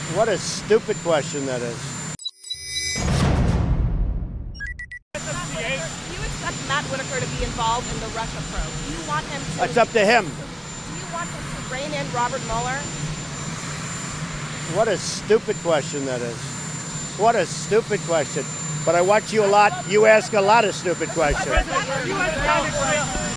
What a stupid question that is. Do you expect Matt Whitaker to be involved in the Russia probe? Do you want him to? It's up to him. Do you want him to rein in Robert Mueller? What a stupid question that is. What a stupid question. But I watch you a lot. You ask a lot of stupid questions.